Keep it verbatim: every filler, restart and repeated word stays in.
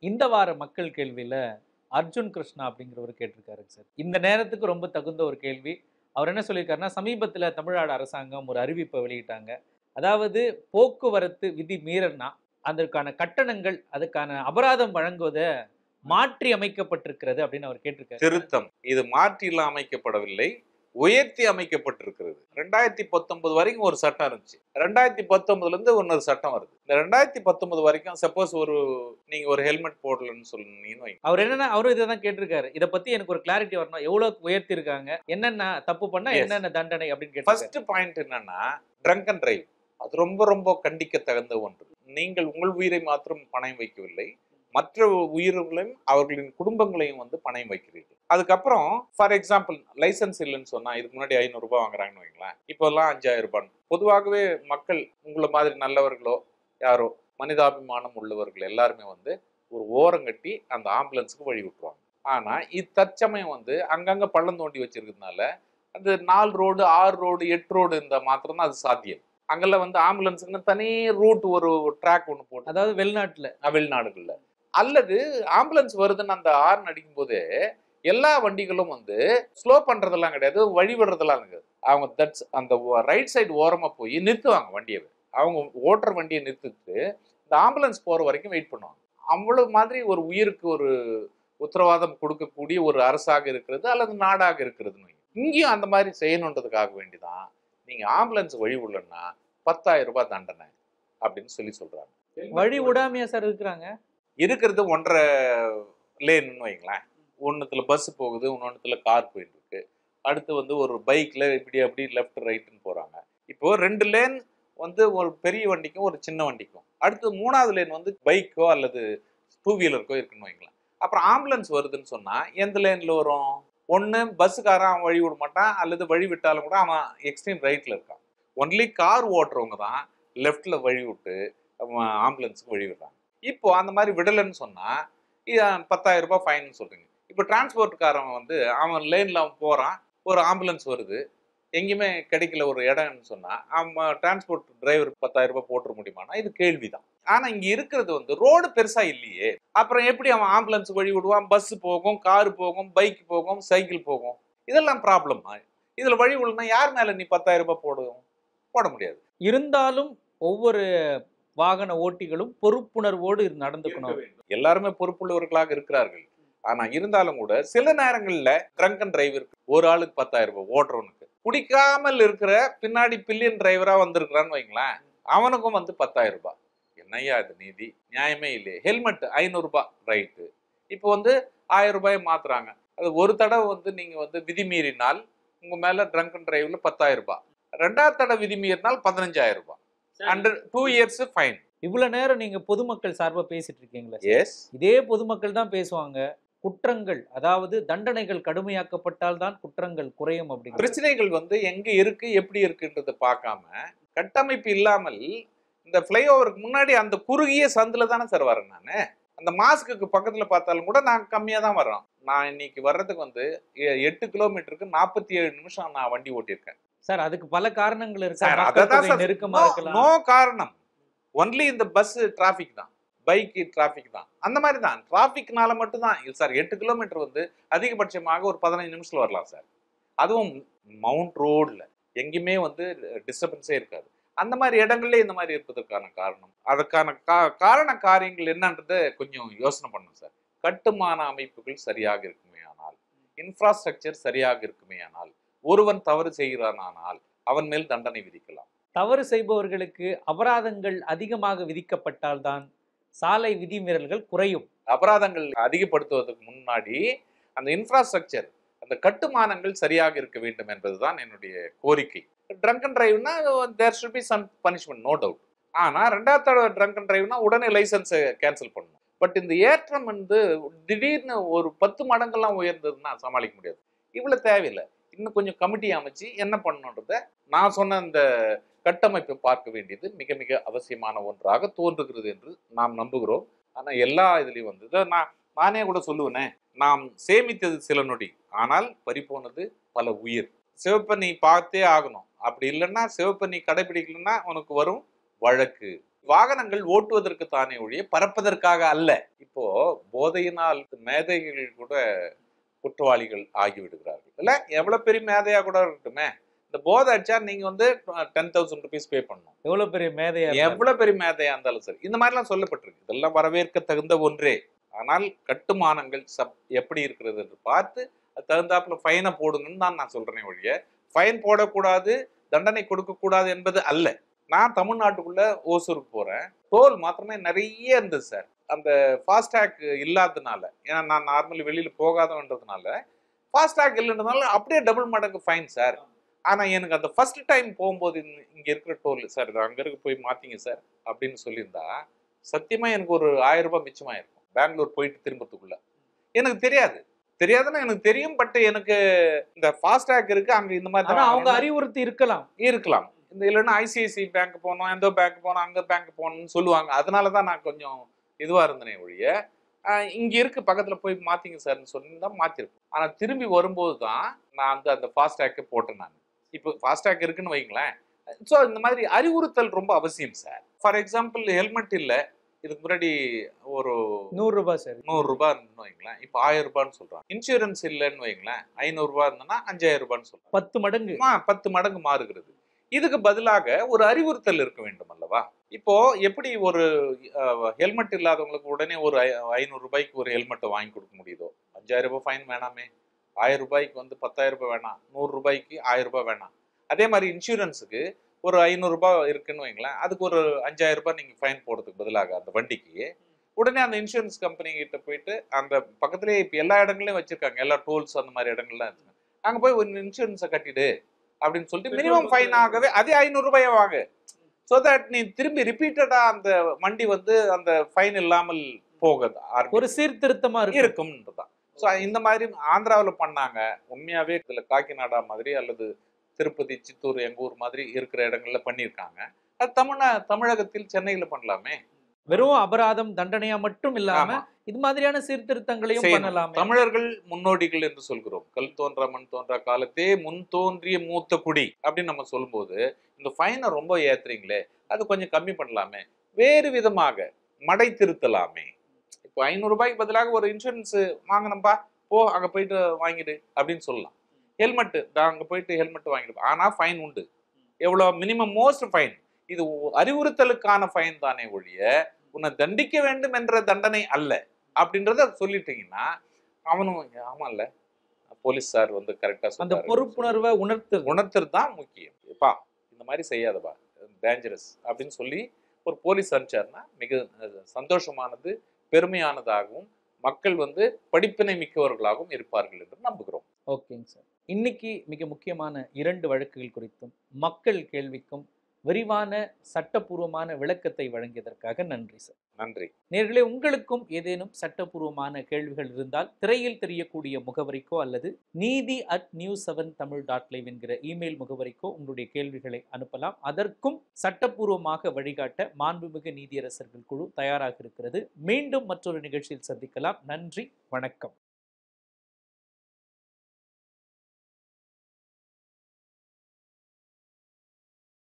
இந்த வார மக்கள் கேள்வியில அர்ஜுன் கிருஷ்ணா அப்படிங்கிறவர் கேட்டிருக்காருங்க சார். இந்த நேரத்துக்கு ரொம்ப தகுந்த ஒரு கேள்வி. அவர் என்ன சொல்லியிருக்காருன்னா, சமீபத்தில தமிழ்நாடு அரசாங்கம் ஒரு அறிவிப்பை வெளியிட்டாங்க. அதாவது போக்குவரத்து விதி மீறல்னா, அதற்கான கட்டணங்கள், அதுக்கான அபராதம் வழங்குவத மாற்றி அமைக்கப்பட்டிருக்கிறது அப்படின்னு அவர் கேட்டிருக்காரு. திருத்தம். இது மாற்றிலாம் அமைக்கப்படவில்லை, உயர்த்தி அமைக்கப்பட்டிருக்கிறது. ரெண்டாயிரத்தி பத்தொன்பது வரைக்கும் ஒரு சட்டம் இருந்துச்சு. ரெண்டாயிரத்தி பத்தொன்பதுல இருந்து இன்னொரு சட்டம் வருது. இந்த ரெண்டாயிரத்தி பத்தொன்பது வரைக்கும் சப்போஸ் ஒரு நீங்க ஒரு ஹெல்மெட் போடலன்னு சொன்னீங்கன்னு வைங்க. அவர் என்னன்னா அவரும் இதை தான் கேட்டிருக்காரு. இதை பத்தி எனக்கு ஒரு கிளாரிட்டி வரணும். எவ்வளவு உயர்த்தி இருக்காங்க, என்னென்ன தப்பு பண்ணா Yes. என்னென்ன தண்டனை அப்படின்னு கேட்டிருக்காரு. ஃபர்ஸ்ட் பாயிண்ட் என்னன்னா ட்ரங்க் அண்ட் டிரைவ். அது ரொம்ப ரொம்ப கண்டிக்க தகுந்த ஒன்று. நீங்கள் உங்கள் உயிரை மாத்திரம் பணயம் வைக்கவில்லை, மற்ற உயிர்களையும் அவர்களின் குடும்பங்களையும் வந்து பணயம் வைக்கிறீர்கள். அதுக்கப்புறம் ஃபார் எக்ஸாம்பிள் லைசன்ஸ் இல்லைன்னு சொன்னா இதுக்கு முன்னாடி ஐநூறு ரூபாய் வாங்குறாங்கன்னு வைங்களேன், இப்போல்லாம் அஞ்சாயிரம் ரூபாய். பொதுவாகவே மக்கள் உங்களை மாதிரி நல்லவர்களோ யாரோ மனிதாபிமானம் உள்ளவர்கள் எல்லாருமே வந்து ஒரு ஓரம் கட்டி அந்த ஆம்புலன்ஸுக்கு வழி விட்டுருவாங்க. ஆனா இது தற்சமயம் வந்து அங்கங்க பள்ளம் தோண்டி வச்சிருக்கிறதுனால அந்த நாலு ரோடு ஆறு ரோடு எட்டு ரோடு இந்த மாத்திரம் தான் அது சாத்தியம். அங்கெல்லாம் வந்து ஆம்புலன்ஸுக்குன்னு தனி ரூட் ஒரு ட்ராக் ஒன்று போட்டு, அதாவது வெளிநாட்டுல வெளிநாடுகள்ல அல்லது ஆம்புலன்ஸ் வருதுன்னு அந்த ஹார்ன் அடிக்கும் போது எல்லா வண்டிகளும் வந்து ஸ்லோ பண்றதெல்லாம் கிடையாது, வழி விடுறதெல்லாம் கிடையாது. அவங்க தட்ஸ் அந்த ரைட் சைடு ஓரமா போய் நிறுத்துவாங்க வண்டியை. அவங்க ஓட்டுற வண்டியை நிறுத்திட்டு இந்த ஆம்புலன்ஸ் போற வரைக்கும் வெயிட் பண்ணுவாங்க. அவ்வளவு மாதிரி ஒரு உயிருக்கு ஒரு உத்தரவாதம் கொடுக்கக்கூடிய ஒரு அரசாக இருக்கிறது அல்லது நாடாக இருக்கிறதுன்னு இங்கேயும் அந்த மாதிரி செய்யணுன்றதுக்காக வேண்டிதான் நீங்க ஆம்புலன்ஸ் வழி விடலன்னா பத்தாயிரம் ரூபாய் தண்டனை அப்படின்னு சொல்லி சொல்றாங்க. வழி விடாமையா சார் இருக்கிறாங்க? இருக்கிறது ஒன்றரை லேன்னு வைங்களேன். ஒன்றுத்துல பஸ் போகுது, இன்னொன்றுத்துல கார் போயிட்டு இருக்கு. அடுத்து வந்து ஒரு பைக்ல இப்படி அப்படி லெஃப்ட் ரைட்டுன்னு போறாங்க. இப்போ ரெண்டு லேன் வந்து ஒரு பெரிய வண்டிக்கும் ஒரு சின்ன வண்டிக்கும், அடுத்து மூணாவது லேன் வந்து பைக்கோ அல்லது டூ வீலருக்கோ இருக்குன்னு வைங்களேன். அப்புறம் ஆம்புலன்ஸ் வருதுன்னு சொன்னா எந்த லேன்ல வரும்? ஒன்று பஸ்ஸுக்காரன் அவன் வழி விட மாட்டான், அல்லது வழி விட்டாலும் கூட அவன் எக்ஸ்ட்ரீம் ரைட்ல இருக்கான். ஒன்லி கார் ஓட்டுறவங்க தான் லெஃப்ட்ல வழி விட்டு ஆம்புலன்ஸுக்கு வழி விடுறாங்க. இப்போ அந்த மாதிரி விடலைன்னு சொன்னா பத்தாயிரம் ரூபாய் ஃபைன் சொல்றீங்க. இப்போ டிரான்ஸ்போர்ட்காரன் வந்து அவன் லேன்ல அவன் போறான், ஒரு ஆம்புலன்ஸ் வருது, எங்கேயுமே கிடைக்கல ஒரு இடம்னு சொன்னா அவன் டிரான்ஸ்போர்ட் டிரைவர் பத்தாயிரம் ரூபாய் போட்டுற முடியுமானா இது கேள்விதான். ஆனா இங்க இருக்கிறது வந்து ரோடு பெருசா இல்லையே, அப்புறம் எப்படி அவன் ஆம்புலன்ஸ் வழி விடுவான்? பஸ் போகும், காரு போகும், பைக் போகும், சைக்கிள் போகும், இதெல்லாம் ப்ராப்ளம். இதுல வழி விடணும்னா யார் மேல நீ பத்தாயிரம் ரூபாய் போடும்? போட முடியாது. இருந்தாலும் ஒவ்வொரு வாகன ஓட்டிகளும் பொறுப்புணர்வோடு நடந்துக்கணும். எல்லாருமே பொறுப்புள்ளவர்களாக இருக்கிறார்கள். ஆனா இருந்தாலும் கூட சில நேரங்கள்ல ட்ரங்க் அண்ட் டிரைவ் இருக்கு. ஒரு ஆளுக்கு பத்தாயிரம் ரூபாய் ஓட்டுறவனுக்கு, குடிக்காமல் இருக்கிற பின்னாடி பில்லியன் டிரைவரா வந்திருக்கிறான்னு வைங்களேன், அவனுக்கும் வந்து பத்தாயிரம் ரூபாய். என்னையா இது நீதி? நியாயமே இல்லையே. ஹெல்மெட் ஐநூறு ரூபாய் ரைட்டு, இப்போ வந்து ஆயிரம் ரூபாய் மாத்துறாங்க. அது ஒரு தடவை வந்து நீங்க வந்து விதி மீறினால் உங்க மேல ட்ரங்க் அண்ட் டிரைவ்ல பத்தாயிரம் ரூபாய், ரெண்டாவது தடவை விதி மீறினால் பதினஞ்சாயிரம் ரூபாய், அண்டர் டூ இயர்ஸ் ஃபைன். இவ்வளவு நேரம் நீங்க பொதுமக்கள் சார்பா பேசிட்டு இருக்கீங்களா? எஸ், இதே பொதுமக்கள் தான் பேசுவாங்க. குற்றங்கள், அதாவது தண்டனைகள் கடுமையாக்கப்பட்டால் தான் குற்றங்கள் குறையும் அப்படிங்கிற பிரச்சனைகள் வந்து எங்க இருக்கு எப்படி இருக்குன்றத பார்க்காம, கட்டமைப்பு இல்லாமல் இந்த ஃப்ளைஓவருக்கு முன்னாடி அந்த குறுகிய சந்தில தானே சார் வரேன் நானு. அந்த மாஸ்க்கு பக்கத்துல பார்த்தாலும் கூட நான் கம்மியா தான் வர்றோம். நான் இன்னைக்கு வர்றதுக்கு வந்து எட்டு கிலோமீட்டருக்கு நாற்பத்தி ஏழு நிமிஷம் நான் வண்டி ஓட்டியிருக்கேன் சார். அதுக்கு பல காரணங்கள் இருக்கு. சார். அதான் சார், நெருக்கமா இருக்கலாம். நோ காரணம், ஒன்லி இந்த பஸ் டிராபிக் தான், பைக் டிராபிக் தான். அந்த மாதிரி தான் டிராபிக்னால மட்டும் தான் இல்லை சார். எட்டு கிலோமீட்டர் வந்து அதிகபட்சமாக ஒரு பதினஞ்சு நிமிஷத்துல வரலாம் சார். அதுவும் மவுண்ட் ரோட்ல எங்கேயுமே வந்து டிஸ்டர்பன்ஸே இருக்காது. அந்த மாதிரி இடங்கள்ல இந்த மாதிரி இருப்பதற்கான காரணம், அதுக்கான கா காரண காரியங்கள் என்னன்றதை கொஞ்சம் யோசனை பண்ணணும் சார். கட்டுமான அமைப்புகள் சரியாக இருக்குமே ஆனால், இன்ஃப்ராஸ்ட்ரக்சர் சரியாக இருக்குமே ஆனால், ஒருவன் தவறு செய்கிறானால் அவன் மேல் தண்டனை விதிக்கலாம். தவறு செய்பவர்களுக்கு அபராதங்கள் அதிகமாக விதிக்கப்பட்டால் தான் சாலை விதிமீறல்கள் குறையும். அபராதங்கள் அதிகப்படுத்துவதற்கு முன்னாடி அந்த இன்ஃப்ராஸ்ட்ரக்சர், அந்த கட்டுமானங்கள் சரியாக இருக்க வேண்டும் என்பதுதான் என்னுடைய கோரிக்கை. ட்ரங்க் அண்ட் டிரைவ்னா there should be some punishment, no doubt. ஆனா ரெண்டாவது தடவை ட்ரங்க் அண்ட் டிரைவ்னா உடனே லைசன்ஸை கேன்சல் பண்ணணும். பட் இந்த ஏற்றம் வந்து திடீர்னு ஒரு பத்து மடங்கெல்லாம் உயர்ந்ததுன்னா சமாளிக்க முடியாது. இவ்வளவு தேவையில்லை. இன்னும் கொஞ்சம் கமிட்டி அமைச்சு என்ன பண்ணணுன்றத நான் சொன்ன இந்த கட்டமைப்பை பார்க்க வேண்டியது மிக மிக அவசியமான ஒன்றாக தோன்றுகிறது என்று நாம் நம்புகிறோம். ஆனா எல்லா இதுலயும் வந்து நான் நானே கூட சொல்லுவேனே, நாம் சேமித்தது சில நொடி, ஆனால் பறிப்போனது பல உயிர். சிவப்பை நீ பார்த்தே ஆகணும். அப்படி இல்லைன்னா, சிவப்பை நீ கடைபிடிக்கலன்னா உனக்கு வரும் வழக்கு. வாகனங்கள் ஓட்டுவதற்கு தானே ஒழிய பறப்பதற்காக அல்ல. இப்போ போதையினால் மேதைகள் கூட குற்றவாளிகள் ஆகிவிடுகிறார்கள் இல்ல. எவ்வளவு பெரிய மேதையா கூட இருக்கட்டுமே, இந்த போதை அடிச்சா நீங்க வந்து டென் தௌசண்ட் ருபீஸ் பே பண்ணணும். எவ்வளவு பெரிய மேதையா எவ்வளவு பெரிய மேதையா இருந்தாலும் சரி, இந்த மாதிரி எல்லாம் சொல்லப்பட்டிருக்கு. இதெல்லாம் வரவேற்க தகுந்த ஒன்றே. ஆனால் கட்டுமானங்கள் சப் எப்படி இருக்கிறது என்று பார்த்து அது தகுந்தாப்புல ஃபைனை போடுங்கன்னு தான் நான் சொல்றேன் ஒழிய ஃபைன் போடக்கூடாது, தண்டனை கொடுக்க கூடாது என்பது அல்ல. நான் தமிழ்நாட்டுக்குள்ள ஓசூருக்கு போறேன், டோல் மாத்திரமே நிறைய இருந்தது சார். அந்த ஃபாஸ்டேக் இல்லாததுனால, ஏன்னா நான் நார்மலி வெளியில போகாதவன்றதுனால ஃபாஸ்டேக் இல்லைன்றதுனால அப்படியே டபுள் மடங்கு ஃபைன் சார். ஆனா எனக்கு அந்த ஃபர்ஸ்ட் டைம் போகும்போது இங்க இருக்கிற டோல் சார் இது அங்க இருக்க போய் மாத்தீங்க சார் அப்படின்னு சொல்லியிருந்தா சத்தியமா எனக்கு ஒரு ஆயிரம் ரூபாய் மிச்சமாயிருக்கும். பெங்களூர் போயிட்டு திரும்பத்துக்குள்ள எனக்கு தெரியாது தெரியாதுன்னா எனக்கு தெரியும். பட் எனக்கு இந்த ஃபாஸ்டேக் இருக்கு அங்க இந்த மாதிரி அவங்க அறிவுறுத்தி இருக்கலாம் இருக்கலாம் இந்த இல்லைன்னா ஐசிஐசிஐ பேங்க் போனோம், எந்தோ பேங்க் போனோம், அங்க பேங்க் போகணும்னு சொல்லுவாங்க. அதனாலதான் நான் கொஞ்சம் இதுவா இருந்தேனே ஒழிய இங்க இருக்கு பக்கத்துல போய் மாத்திங்க சார்னு சொல்லியிருந்தா மாத்திருப்பேன். ஆனா திரும்பி வரும்போது தான் நான் வந்து அந்த ஃபாஸ்டேக் போட்டேன். நான் இப்போ ஃபாஸ்டேக் இருக்குன்னு வைங்களேன். ஸோ இந்த மாதிரி அறிவுறுத்தல் ரொம்ப அவசியம் சார். ஃபார் எக்ஸாம்பிள் ஹெல்மெட் இல்லை, இதுக்கு முன்னாடி ஒரு நூறு ரூபாய் சார் நூறு ரூபாய் இருந்துன்னு வைங்களேன், இப்போ ஆயிரம் ரூபான்னு சொல்றாங்க. இன்சூரன்ஸ் இல்லைன்னு வைங்களேன், ஐநூறு ரூபாய் இருந்ததுன்னா அஞ்சாயிரம் ரூபான்னு சொல்றாங்க. பத்து மடங்கு பத்து மடங்கு மாறுகிறது. இதுக்கு பதிலாக ஒரு அறிவுறுத்தல் இருக்க வேண்டும் அல்லவா? இப்போ எப்படி ஒரு ஹெல்மெட் இல்லாதவங்களுக்கு உடனே ஒரு ஐநூறு ரூபாய்க்கு ஒரு ஹெல்மெட்டை வாங்கி கொடுக்க முடியுதோ, அஞ்சாயிரம் ரூபாய் ஃபைன் வேணாமே, ஆயிரம் ரூபாய்க்கு வந்து பத்தாயிரம் ரூபாய் வேணாம், நூறு ரூபாய்க்கு ஆயிரம் ரூபாய் வேணாம். அதே மாதிரி இன்சூரன்ஸுக்கு ஒரு ஐநூறு ரூபாய் இருக்குன்னு வைங்களேன், அதுக்கு ஒரு அஞ்சாயிரம் ரூபாய் நீங்க ஃபைன் போடுறதுக்கு பதிலாக அந்த வண்டிக்கு உடனே அந்த இன்சூரன்ஸ் கம்பெனி கிட்ட போயிட்டு அந்த பக்கத்துலேயே இப்போ எல்லா இடங்களையும் வச்சிருக்காங்க, எல்லா டோல்ஸ் அந்த மாதிரி இடங்கள்லாம் இருக்கு, அங்கே போய் ஒரு இன்சூரன்ஸை கட்டிடு அப்படின்னு சொல்லிட்டு மினிமம் ஃபைன் ஆகவே அதே ஐநூறு ரூபாயை வாங்க. ஸோ தட் நீ திரும்பி ரிப்பீட்டடா அந்த வண்டி வந்து அந்த ஃபைன் இல்லாமல் போகுது, ஒரு சீர்திருத்தமா இருக்கும்ன்றதான். ஸோ இந்த மாதிரி ஆந்திராவில் பண்ணாங்க. உண்மையாவே இதுல காக்கிநாடா மாதிரி அல்லது திருப்பதி, சித்தூர், எங்க ஊர் மாதிரி இருக்கிற இடங்கள்ல பண்ணியிருக்காங்க. அது தமிழ்நா தமிழகத்தில் சென்னையில பண்ணலாமே. வெறும் அபராதம் தண்டனையா மட்டும் இல்லாம இது மாதிரியான சீர்திருத்தங்களையும் பண்ணலாம். தமிழர்கள் முன்னோடிகள் என்று சொல்கிறோம். கல் தோன்றா மண் தோன்றா காலத்தே முன் தோன்றிய மூத்த குடி அப்படின்னு நம்ம சொல்லும்போது இந்த ஃபைனை ரொம்ப ஏத்துறீங்களே, அது கொஞ்சம் கம்மி பண்ணலாமே, வேறு விதமாக மடை திருத்தலாமே. இப்போ ஐநூறு ரூபாய்க்கு பதிலாக ஒரு இன்சூரன்ஸ் வாங்கினப்பா, போ அங்க போயிட்டு வாங்கிடு அப்படின்னு சொல்லலாம். ஹெல்மெட் அங்க போயிட்டு ஹெல்மெட் வாங்கிடு, ஆனா ஃபைன் உண்டு. எவ்வளவு? Minimum most fine. இது அறிவுறுத்தலுக்கான ஃபைன் தானே ஒழிய உன்னை தண்டிக்க வேண்டும் என்ற தண்டனை அல்ல அப்படின்றத சொல்லிட்டீங்கன்னா அவனும் ஆமா இல்ல போலீஸ் சார் வந்து கரெக்டா அந்த பொறுப்புணர்வை உணர்த்து உணர்த்துறது தான் முக்கியம். பா இந்த மாதிரி செய்யாதப்பா, டேஞ்சரஸ் அப்படின்னு சொல்லி ஒரு போலீஸ் அனுப்பிச்சாருன்னா மிக சந்தோஷமானது, பெருமையானதாகவும் மக்கள் வந்து படிப்பினை மிக்கவர்களாகவும் இருப்பார்கள் என்று நம்புகிறோம். ஓகேங்க சார், இன்னைக்கு மிக முக்கியமான இரண்டு வழக்குகள் குறித்தும் மக்கள் கேள்விக்கும் விரிவான சட்டப்பூர்வமான விளக்கத்தை வழங்கியதற்காக நன்றி சார். நன்றி. நேர்களே, உங்களுக்கும் ஏதேனும் சட்டப்பூர்வமான கேள்விகள் இருந்தால் திரையில் தெரியக்கூடிய முகவரிக்கோ அல்லது Neethi at news seven Tamil dot live என்கிற இமெயில் முகவரிக்கோ உங்களுடைய கேள்விகளை அனுப்பலாம். அதற்கும் சட்டப்பூர்வமாக வழிகாட்ட மாண்புமிகு நீதியரசர்கள் குழு தயாராக இருக்கிறது. மீண்டும் மற்றொரு நிகழ்ச்சியில் சந்திக்கலாம். நன்றி, வணக்கம்.